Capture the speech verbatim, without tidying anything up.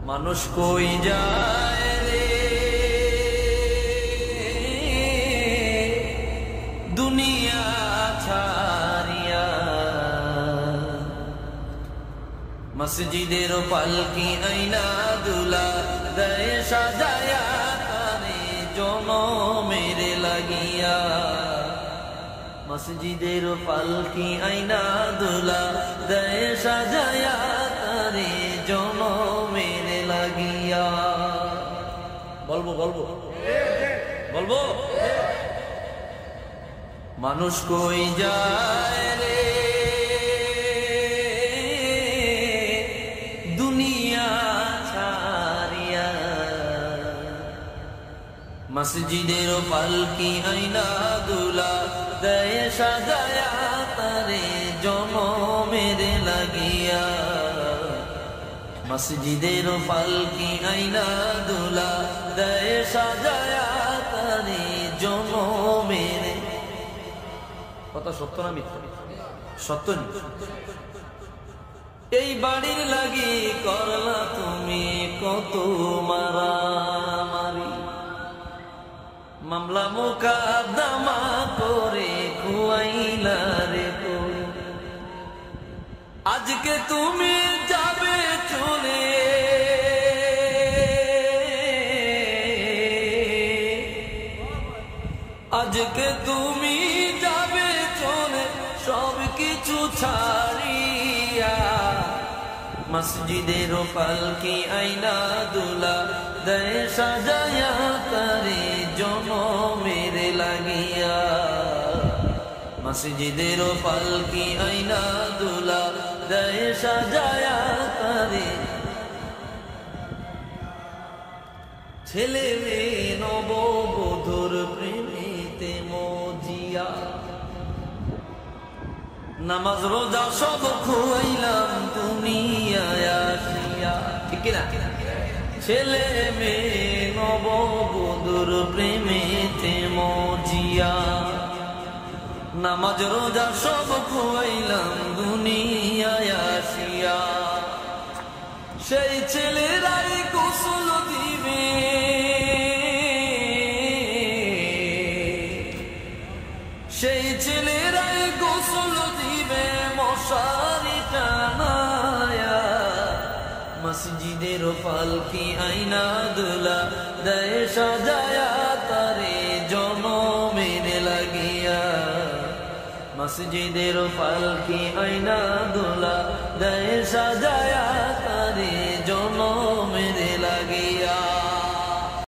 মানুষ কই যায় রে দুনিয়া ছাড়িয়া, মসজিদের পালকি আইনা দুলা দেয় সাজায়া তারে জনমের লাগিয়া। মসজিদের পালকি আইনা দুলা দেয় সাজায়া তারে জনমের লাগিয়া। বলবো বলবো বলবো মানুষ কই যায় রে দুনিয়া ছাড়িয়া, মসজিদের পালকি আইনা দুলা দেয় সাজায়া তারে জনমের লাগিয়া। মসজিদের পালকি আইনা দুলা দেয় সাজায়া তারে জনমের। কথা সত্য না মিথ্যা? সত্য। এই বাড়ির লাগি করলা তুমি কত মারামারি, মামলা মোকদ্দমা করে খুয়াইলা রে কই। আজকে তুমি যাবে চলে, আজকে তুমি যাবে চলে সব কিছু ছাড়িয়া। মসজিদের পালকি আইনা দুলা দেয় সাজায়া তারে জনমের লাগিয়া। মসজিদের পালকি আইনা দুলা দেয় সাজায়া তারে। ছেলে মেয়ে নববধূর প্রেমেতে মজিয়া, নামাজ রোজা সব খুয়াইলাম দুনিয়ায় আসিয়া। ঠিক না? ছেলে মেয়ে নববধূর প্রেমেতে মজিয়া, নামাজ রোজা সব খুয়াইলাম দুনিয়ায় আসিয়া। সেই ছেলেরাই গোসল দিবে, সেই ছেলেরাই গোসল দিবে মশারি টানায়া। মসজিদের পালকি আইনা দুলা দেয় সাজায়া তারে জনমের লাগিয়া। মসজিদের পালকি আইনা দুলা দেয় সাজায়া তারে জনমের লাগিয়া।